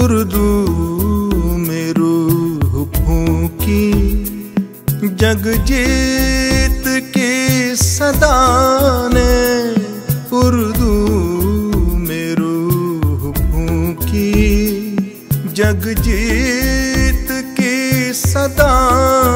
उर्दू में रूह फूंकी, जगजीत की सदा ने उर्दू में रूह फूंकी, जगजीत की सदा